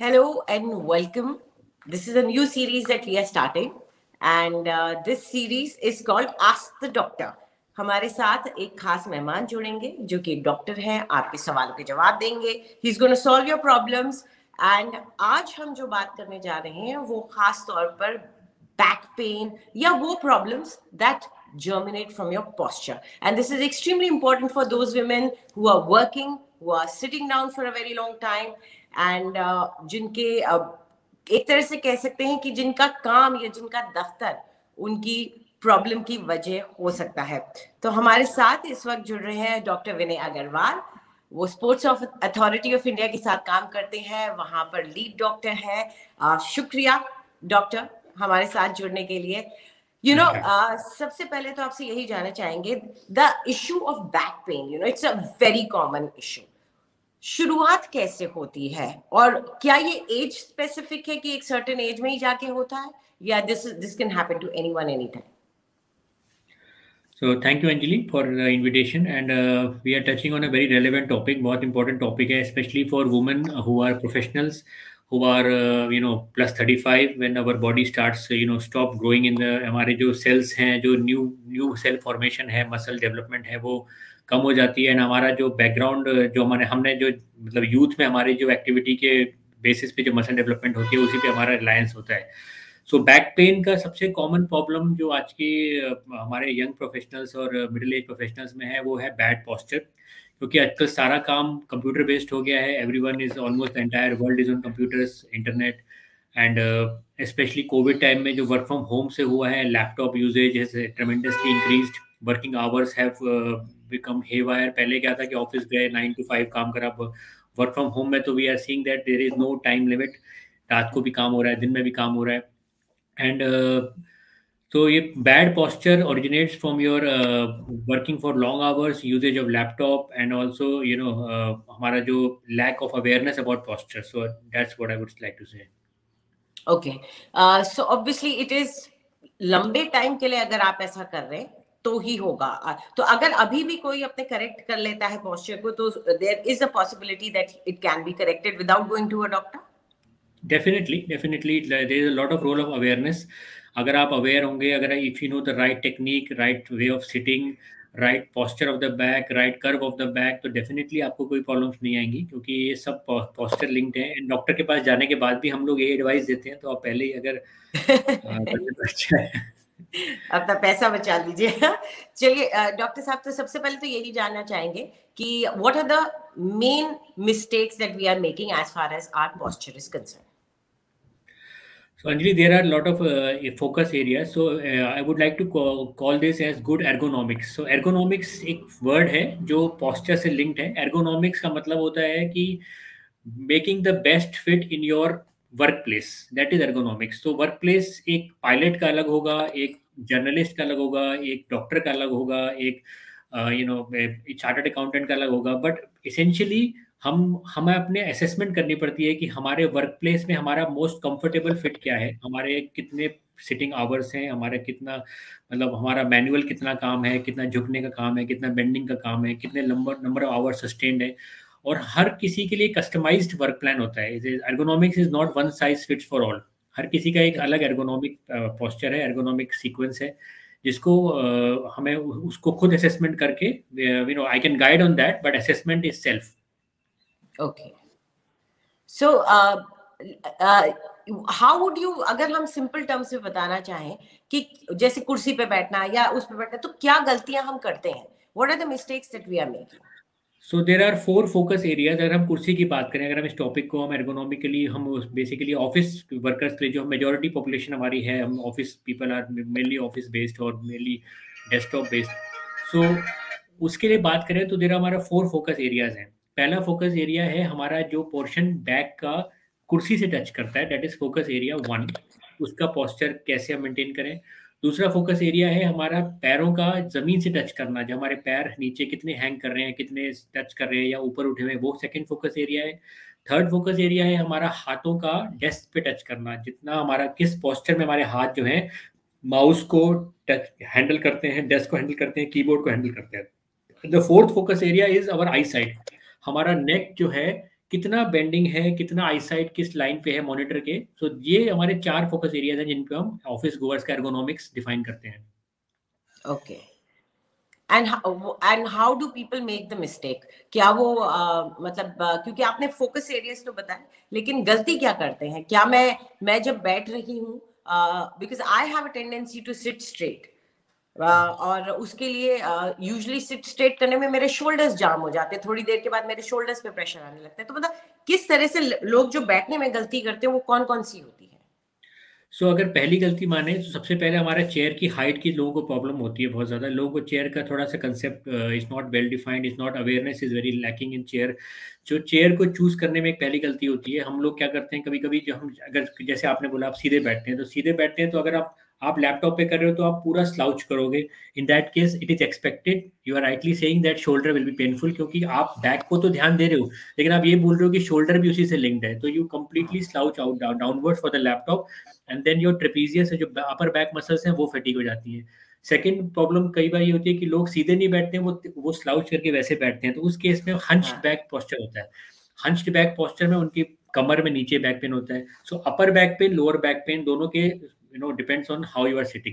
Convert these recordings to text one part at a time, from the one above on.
Hello and welcome. This is a new series that we are starting, and this series is called Ask the Doctor. हमारे साथ एक खास मेहमान जुड़ेंगे जो कि डॉक्टर हैं, आपके सवालों के जवाब देंगे. He's going to solve your problems. And आज हम जो बात करने जा रहे हैं वो खास तौर पर बैक पेन या वो problems that germinate from your posture. And this is extremely important for those women who are working, who are sitting down for a very long time, and जिनके एक तरह से कह सकते हैं कि जिनका काम या जिनका दफ्तर उनकी प्रॉब्लम की वजह हो सकता है. तो हमारे साथ इस वक्त जुड़ रहे हैं डॉक्टर विनय अग्रवाल. वो स्पोर्ट्स अथॉरिटी ऑफ इंडिया के साथ काम करते हैं, वहां पर लीड डॉक्टर है. शुक्रिया डॉक्टर हमारे साथ जुड़ने के लिए. सबसे पहले तो आपसे यही जानना चाहेंगे, the issue of back pain, it's a very common issue. शुरुआत कैसे होती है और क्या ये एज स्पेसिफिक है कि एक सर्टेन एज में ही जाके होता है, या this can happen to anyone any time? So thank you Anjali for the invitation, and we are touching on a very relevant topic. बहुत important topic है, especially for women who are professionals, who are plus 35, when our body starts stop growing in the, हमारे जो cells हैं, जो new cell formation है, muscle development है, वो कम हो जाती है. एंड हमारा जो बैकग्राउंड जो हमने जो मतलब यूथ में हमारी जो एक्टिविटी के बेसिस पे जो मसल डेवलपमेंट होती है उसी पे हमारा रिलायंस होता है. सो बैक पेन का सबसे कॉमन प्रॉब्लम जो आज के हमारे यंग प्रोफेशनल्स और मिडिल एज प्रोफेशनल्स में है वो है बैड पोस्चर. क्योंकि आजकल सारा काम कंप्यूटर बेस्ड हो गया है. Everyone is almost the entire world is on computers, internet, and specially covid time में जो वर्क फ्रॉम होम से हुआ है, laptop usage has tremendously increased. Working hours have become haywire. पहले क्या था कि ऑफिस गए 9 to 5 काम करा. वर्क फ्रॉम होम में तो we are seeing that there is no time limit. रात को भी काम हो रहा है, दिन में भी काम हो रहा है. एंड तो ये bad posture originates from your working for long hours, usage of laptop, and also हमारा जो lack of awareness about posture. So that's what I would like to say. Okay, so obviously it is लंबे time के लिए अगर आप ऐसा कर रहे हैं तो ही होगा. तो अगर अभी भी कोई अपने करेक्ट कर लेता है पोस्चर को, तो there is a possibility that it can be corrected without going to a doctor. Definitely there is a lot of role of awareness. अगर आप अवेयर होंगे, अगर if you know the right technique, right way of sitting, right posture of the back, right curve of the back, तो definitely आपको कोई problems नहीं आएंगी, क्योंकि ये सब पोस्चर लिंक्ड है. एंड डॉक्टर के पास जाने के बाद भी हम लोग ये एडवाइस देते हैं, तो आप पहले ही अगर अच्छा है अपना पैसा बचा लीजिए. चलिए डॉक्टर साहब, तो सबसे पहले तो यही जानना चाहेंगे कि what are the main mistakes that we are making as far as our posture is concern. So Anjali, there are a lot of focus areas. So I would like to call this as good ergonomics. So ergonomics एक word है जो posture से linked है. Ergonomics का मतलब होता है कि making the best fit in your workplace. That is ergonomics. So workplace एक pilot का अलग होगा, एक journalist का अलग होगा, एक doctor का अलग होगा, एक chartered accountant का अलग होगा. But essentially हमें अपने असेसमेंट करनी पड़ती है कि हमारे वर्क प्लेस में हमारा मोस्ट कंफर्टेबल फिट क्या है, हमारे कितने सिटिंग आवर्स हैं, हमारा कितना मतलब हमारा मैनुअल कितना काम है, कितना झुकने का काम है, कितना बेंडिंग का काम है, कितने नंबर ऑफ आवर्स सस्टेन्ड है. और हर किसी के लिए कस्टमाइज्ड वर्क प्लान होता है. Ergonomics is not one size fits for all. हर किसी का एक अलग एर्गोनॉमिक पोस्चर है, एर्गोनॉमिक सीक्वेंस है, जिसको हमें उसको खुद असेसमेंट करके I can guide on that, but assessment is self. Okay. So, how would you, अगर हम सिंपल टर्म्स में बताना चाहें कि जैसे कुर्सी पे बैठना या उस पे बैठना, तो क्या गलतियां हम करते हैं? What are the mistakes that we are making? So there are 4 focus areas. अगर हम कुर्सी की बात करें, अगर हम इस टॉपिक को हम एर्गोनॉमिकली हम बेसिकली ऑफिस वर्कर्स के लिए जो मेजॉरिटी पॉपुलेशन हमारी है, हम office people are mainly office based और मेनली डेस्कटॉप बेस्ड. सो उसके लिए बात करें तो देर हमारा 4 फोकस एरियाज हैं. पहला फोकस एरिया है हमारा जो पोर्शन बैक का कुर्सी से टच करता है, दैट इज फोकस एरिया 1. उसका पोस्चर कैसे हम मेंटेन करें. दूसरा फोकस एरिया है हमारा पैरों का जमीन से टच करना, जो हमारे पैर नीचे कितने हैंग कर रहे हैं, कितने टच कर रहे हैं या ऊपर उठे हुए, वो सेकंड फोकस एरिया है. थर्ड फोकस एरिया है हमारा हाथों का डेस्क पे टच करना, जितना हमारा किस पोस्चर में हमारे हाथ जो है माउस को टच हैंडल करते हैं, डेस्क को हैंडल करते हैं, कीबोर्ड को हैंडल करते हैं. The fourth focus area is our eyesight. हमारा नेक जो है कितना बेंडिंग है, कितना आईसाइट किस लाइन पे है मॉनिटर के. सो ये हमारे 4 फोकस एरियाज हैं जिन पे हम ऑफिस गोवर्स का एर्गोनॉमिक्स डिफाइन करते हैं. Okay. And how do people make the mistake? क्या वो मतलब क्योंकि आपने फोकस एरियाज तो बताया, लेकिन गलती क्या करते हैं? क्या मैं जब बैठ रही हूँ, because I have a tendency to sit straight, और उसके लिए यूजुअली सिट स्ट्रेट करने में मेरे शोल्डर्स जाम हो जाते हैं, थोड़ी देर के बाद मेरे शोल्डर्स पे प्रेशर आने लगता है. तो मतलब किस तरह से लोग जो बैठने में गलती करते हैं वो कौन कौन सी होती है? सो अगर पहली गलती माने तो सबसे पहले हमारा चेयर की हाइट की लोगों को प्रॉब्लम होती है बहुत ज़्यादा. लोगों को चेयर का थोड़ा सा concept is not well defined, is not awareness is very lacking in chair. जो चेयर को चूज करने में एक पहली गलती होती है. हम लोग क्या करते हैं कभी कभी, जो हम अगर जैसे आपने बोला आप सीधे बैठते हैं, तो सीधे बैठते हैं तो अगर आप लैपटॉप पे कर रहे हो तो आप पूरा स्लाउच करोगे. In that case it is expected, you are rightly saying that shoulder will be painful, क्योंकि आप बैक को तो ध्यान दे रहे हो लेकिन आप ये बोल रहे हो कि शोल्डर भी उसी से लिंक्ड है. तो you completely slouch out downward for the laptop, and then your trapezius जो अपर बैक मसल्स हैं वो फटीग हो जाती है. सेकंड प्रॉब्लम कई बार ये होती है कि लोग सीधे नहीं बैठते हैं, वो स्लाउच करके वैसे बैठते हैं. तो उस केस में हंच्ड बैक पोस्चर होता है. हंच्ड बैक पोस्चर में उनकी कमर में नीचे बैक पेन होता है. So upper back pain, lower back pain, दोनों के depends on how you are sitting.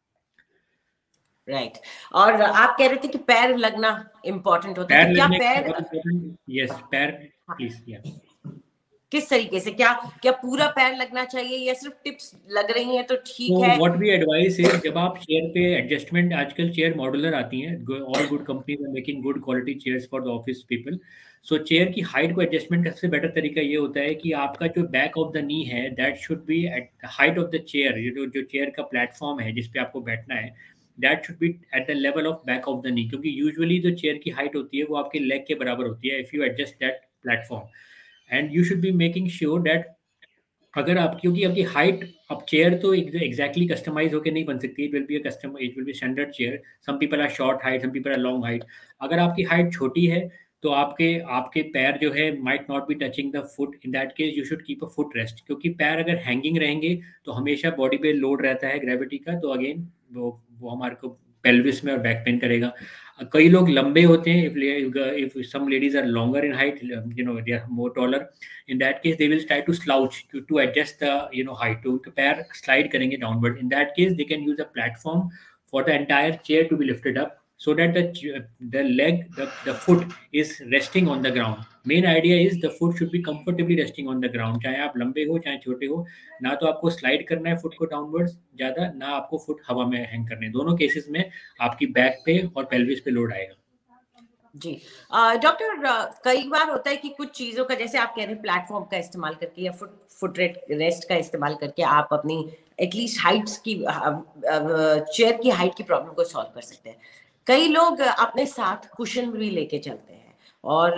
Right. और आप कह रहे थे कि पैर लगना इम्पोर्टेंट होता है, तो क्या पैर? यस, पैर प्लीज. या किस तरीके से? क्या क्या पूरा पैर लगना चाहिए या सिर्फ टिप्स लग रही हैं तो ठीक तो है? व्हाट वी एडवाइस है, जब आप चेयर पे एडजस्टमेंट, आजकल चेयर मॉड्यूलर आती हैं, all good companies are making good quality chairs for the office people. So chair की हाइट को एडजस्टमेंट का सबसे बेटर तरीका ये होता है कि आपका जो बैक ऑफ द नी है that should be at height of the chair. जो चेयर का प्लेटफॉर्म है जिसपे आपको बैठना है, that should be at the level of back of the knee, क्योंकि यूजुअली जो चेयर की हाइट होती है वो आपके लेग के बराबर होती है if you adjust that platform. And you should be making sure that अगर आप, क्योंकि आपकी हाइट, अब चेयर तो एग्जैक्टली कस्टमाइज होकर नहीं बन सकती. It will be it will be standard chair. Some people are short height, some people are long height. अगर आपकी हाइट छोटी है तो आपके आपके पैर जो है might not be touching the foot. In that case you should keep a foot rest, क्योंकि पैर अगर हैंगिंग रहेंगे तो हमेशा बॉडी पे लोड रहता है ग्रेविटी का. तो अगेन वो हमारे को पेल्विस में और बैक पेन करेगा. कई लोग लंबे होते हैं. If some ladies are longer in height, they are more taller, in that case they will try to slouch to adjust the height, to पैर slide करेंगे downward. In that case they can use a platform for the entire chair to be lifted up so that the leg, the foot is resting on the ground. Main idea is the foot should be comfortably resting on the ground. चाहे आप लंबे हो चाहे छोटे हो, ना तो आपको स्लाइड करना है फुट को डाउनवर्ड्स ज्यादा, ना आपको फुट हवा में हैंग करने. दोनों केसेस में आपकी बैक पे और पेल्विस पे लोड आएगा. जी. डॉक्टर, कई बार होता है कि कुछ चीजों का, जैसे आप कह रहे हैं, प्लेटफॉर्म का इस्तेमाल करके या फुट रेस्ट का इस्तेमाल करके आप अपनी एटलीस्ट हाइट्स की, चेयर की हाइट की प्रॉब्लम को सॉल्व कर सकते हैं. कई लोग अपने साथ कुशन भी लेके चलते हैं और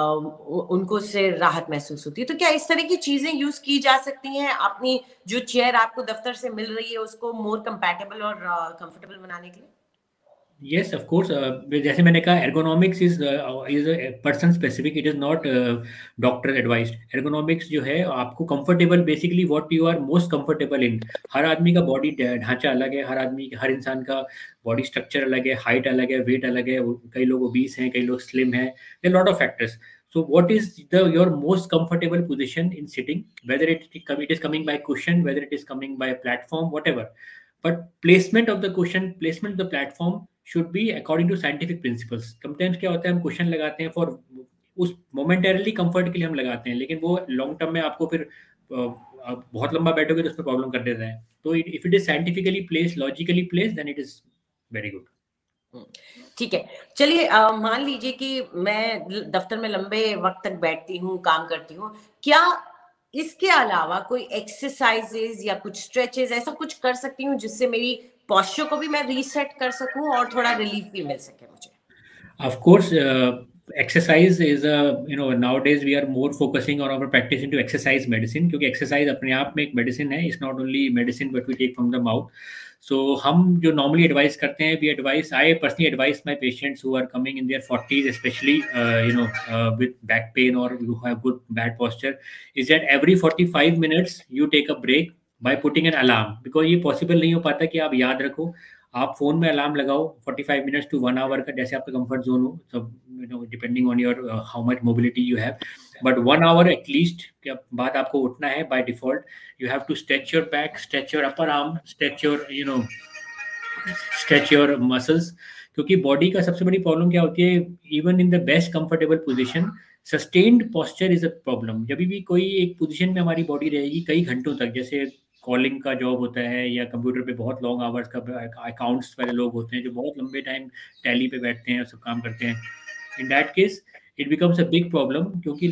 उनको से राहत महसूस होती है. तो क्या इस तरह की चीजें यूज की जा सकती हैं अपनी जो चेयर आपको दफ्तर से मिल रही है उसको मोर कंपैटिबल और कंफर्टेबल बनाने के लिए? Yes, of course. जैसे मैंने कहा, ergonomics is person specific. It is not doctor advised. Ergonomics जो है आपको comfortable, basically what you are most comfortable in. हर आदमी का बॉडी ढांचा अलग है, हर इंसान का बॉडी स्ट्रक्चर अलग है, हाइट अलग है, वेट अलग है. कई लोग ओबीस हैं, कई लोग स्लिम हैं. There are lot of factors. So what is your most comfortable position in sitting? Whether it is coming by cushion, whether it is coming by platform, whatever. But placement of the cushion, placement of the platform should be according to scientific principles. Sometimes क्या होता है, हम question लगाते हैं for उस momentarily comfort के लिए हम लगाते हैं, लेकिन वो लॉन्ग टर्म में आपको फिर बहुत लंबा बैठोगे तो उसमें प्रॉब्लम कर देता है. तो if it is scientifically placed, logically placed, then it is very good. ठीक है. चलिए, मान लीजिए कि मैं दफ्तर में लंबे वक्त तक बैठती हूँ, काम करती हूँ. क्या इसके अलावा कोई एक्सरसाइजेज या कुछ स्ट्रेचेस ऐसा कुछ कर सकती हूँ जिससे मेरी पोस्चर को भी मैं रीसेट कर सकूं और थोड़ा रिलीफ भी मिल सके मुझे? Of course, exercise is nowadays we are more focusing on our practice into exercise medicine, क्योंकि exercise अपने आप में एक medicine है. It's not only medicine but we take from the mouth. So हम जो normally advise करते हैं, I personally advise my patients who are coming in their 40s, especially with back pain or who have bad posture, is that every 45 minutes you take a break, by putting an alarm, because ये possible नहीं हो पाता कि आप याद रखो। आप phone में अलार्म लगाओ 45 मिनट्स टू 1 आवर का, जैसे आपका कंफर्ट जोन हो, सब depending on your how much mobility you have, but 1 hour at least के बाद आपको उठना है by default. You have to stretch your back, stretch your upper arm, stretch your stretch your muscles, क्योंकि बॉडी का सबसे बड़ी प्रॉब्लम क्या होती है, even in the best comfortable position sustained posture is a problem. जब भी कोई एक पोजीशन में हमारी बॉडी रहेगी कई घंटों तक, जैसे कॉलिंग का जॉब होता है या कंप्यूटर पे बहुत लॉन्ग आवर्स का अकाउंट्स वाले लोग होते हैं जो बहुत लंबे टाइम टैली पे बैठते हैं, सब काम करते हैं, in that case it becomes a big problem, क्योंकि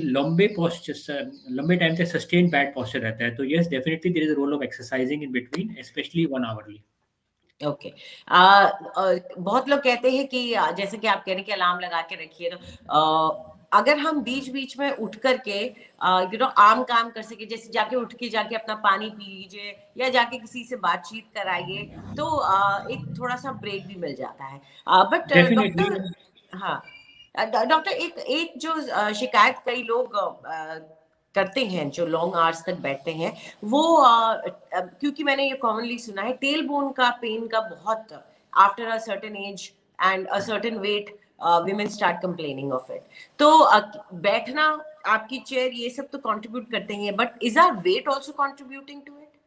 लंबे टाइम तक सस्टेन बैड पोस्चर रहता है। तो yes, definitely there is a role of exercising in between, specially 1 hourly. Okay. बहुत लोग कहते हैं कि जैसे कि आप कह रहे हैं कि अलार्म लगा के रखिए, तो अगर हम बीच बीच में उठ करके आम काम कर सके, जैसे जाके उठ के जाके अपना पानी पी लीजिए या जाके किसी से बातचीत कराइए, तो एक थोड़ा सा ब्रेक भी मिल जाता है। But definitely. डॉक्टर, हाँ डॉक्टर, एक एक जो शिकायत कई लोग करते हैं जो लॉन्ग आवर्स तक बैठते हैं, वो क्योंकि मैंने ये कॉमनली सुना है, टेल बोन का पेन का बहुत after a certain age and a certain weight women start complaining of it. तो बैठना, आपकी चेयर, ये सब तो contribute करते हैं, but is our weight also contributing to it?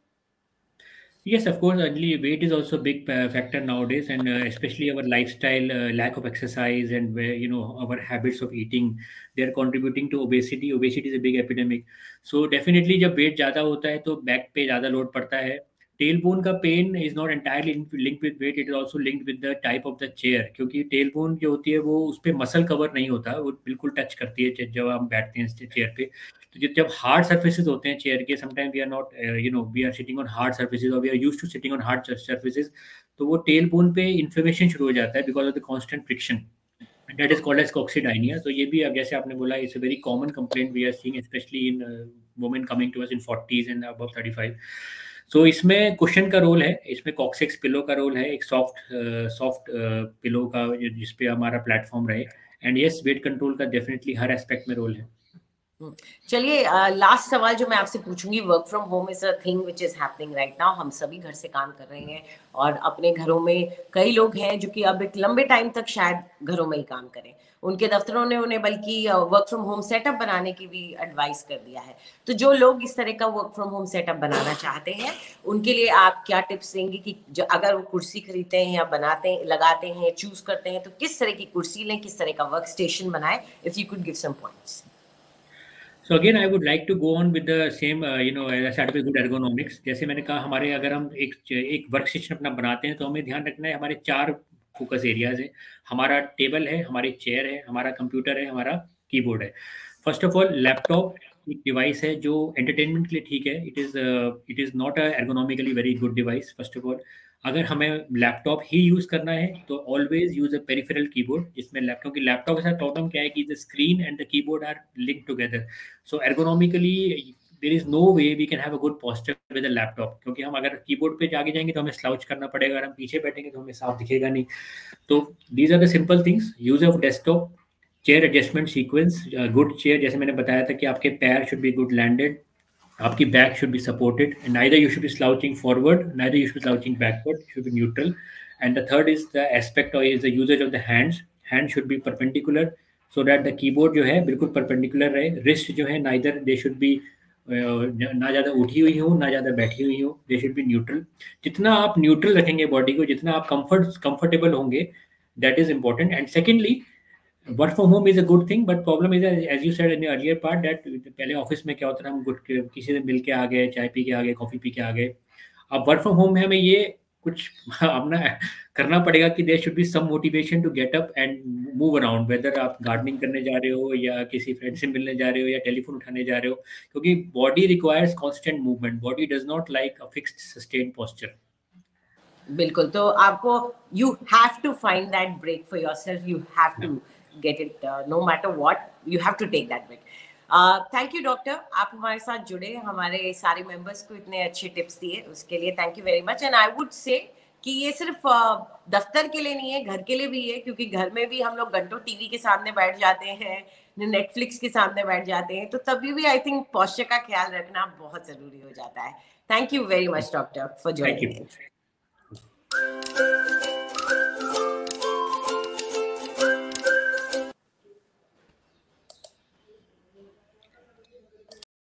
Yes, of course. Early weight is also a big factor nowadays, and especially our lifestyle, lack of exercise, and where our habits of eating, they are contributing to obesity. Obesity is a big epidemic. So definitely, जब weight ज़्यादा होता है तो back पे ज़्यादा load पड़ता है। Tailbone का pain is not entirely linked with weight. It is also linked with the type of the chair, क्योंकि tailbone जो होती है वो उस पे मसल कवर नहीं होता, वो बिल्कुल टच करती है जब हम बैठते हैं चेयर पे। तो जब हार्ड सर्फेसिस होते हैं चेयर के, sometime we are not we are sitting on hard surfaces और we are used to sitting on hard surfaces, तो वो टेल बोन पे इन्फ्लेमेशन शुरू हो जाता है because of the constant friction, that is called as coccydynia. तो ये भी अब जैसे आपने बोला, it's a very common complaint we are seeing, specially in women coming to us in 40s and above 35। So इसमें कुशन का रोल है, इसमें कॉक्सिक्स पिलो का रोल है, एक सॉफ्ट पिलो का जिसपे हमारा प्लेटफॉर्म रहे, एंड यस, वेट कंट्रोल का डेफिनेटली हर एस्पेक्ट में रोल है। चलिए, लास्ट सवाल जो मैं आपसे पूछूंगी, work from home is a thing which is happening right now. हम सभी घर से काम कर रहे हैं और अपने घरों में कई लोग हैं जो कि अब एक लंबे टाइम तक शायद घरों में ही काम करें। उनके दफ्तरों ने उन्हें बल्कि वर्क फ्रॉम होम सेटअप बनाने की भी एडवाइस कर दिया है। तो जो लोग इस तरह का वर्क फ्रॉम होम सेटअप बनाना चाहते हैं, उनके लिए आप क्या टिप्स देंगे कि जो अगर वो कुर्सी खरीदते हैं या बनाते हैं, लगाते हैं, चूज करते हैं, तो किस तरह की कुर्सी लें, किस तरह का वर्क स्टेशन बनाएं? If you could give some points. So again, I would like to go on with the same, as I started with good ergonomics. जैसे मैंने कहा, हमारे अगर हम एक वर्क स्टेशन अपना बनाते हैं तो हमें ध्यान रखना है, हमारे 4 फोकस एरियाज हैं। हमारा टेबल है, हमारी चेयर है, हमारा कंप्यूटर है, हमारा कीबोर्ड है। फर्स्ट ऑफ ऑल, लैपटॉप एक डिवाइस है जो एंटरटेनमेंट के लिए ठीक है, it is not a ergonomically very good device. First of all, अगर हमें लैपटॉप ही यूज़ करना है तो always use a peripheral keyboard, जिसमें लैपटॉप के साथ प्रॉब्लम क्या है कि the screen and the keyboard are linked together. So ergonomically, there is no way we can have a good posture with a laptop, क्योंकि हम अगर कीबोर्ड पे आगे जाएंगे तो हमें स्लाउच करना पड़ेगा, अगर हम पीछे बैठेंगे तो हमें साफ दिखेगा नहीं। तो these are the simple things. Use of desktop, chair adjustment sequence, good chair, जैसे मैंने बताया था कि आपके पैर should be good landed, आपकी back should be supported, and neither you should be slouching forward, neither you should be slouching backward, you should be neutral. And the third is the aspect or is the usage of the hands. Hands should be perpendicular so that the keyboard जो है बिल्कुल perpendicular रहे। wrist जो है neither they should be ना ज़्यादा उठी हुई हो ना ज़्यादा बैठी हुई हो, they should be neutral। जितना आप न्यूट्रल रखेंगे बॉडी को, जितना आप कंफर्टेबल होंगे, that is important। And secondly, work from home is a good thing, but problem is as you said in earlier part that पहले ऑफिस में क्या होता था, हम किसी से मिल के आ गए, चाय पी के आ गए, कॉफी पी के आ गए। अब वर्क फ्रॉम होम में हमें ये कुछ अपना करना पड़ेगा कि there should be some motivation to get up and move around, whether आप गार्डनिंग करने जा रहे हो या किसी फ्रेंड से मिलने जा रहे हो या टेलीफोन उठाने जा रहे हो, क्योंकि body requires constant movement, body does not like a fixed sustained posture. बिल्कुल, तो आपको you have to find that break for yourself, you have to get it, no matter what, you have to take that break. Thank you doctor, आप हमारे साथ जुड़े, हमारे सारे members को इतने अच्छे टिप्स दिए, उसके लिए thank you very much. And I would say कि ये सिर्फ दफ्तर के लिए नहीं है, घर के लिए भी है, क्योंकि घर में भी हम लोग घंटों टीवी के सामने बैठ जाते हैं, नेटफ्लिक्स के सामने बैठ जाते हैं, तो तभी भी आई थिंक पोस्चर का ख्याल रखना बहुत जरूरी हो जाता है। Thank you very much, doctor, for Thank joining you. in.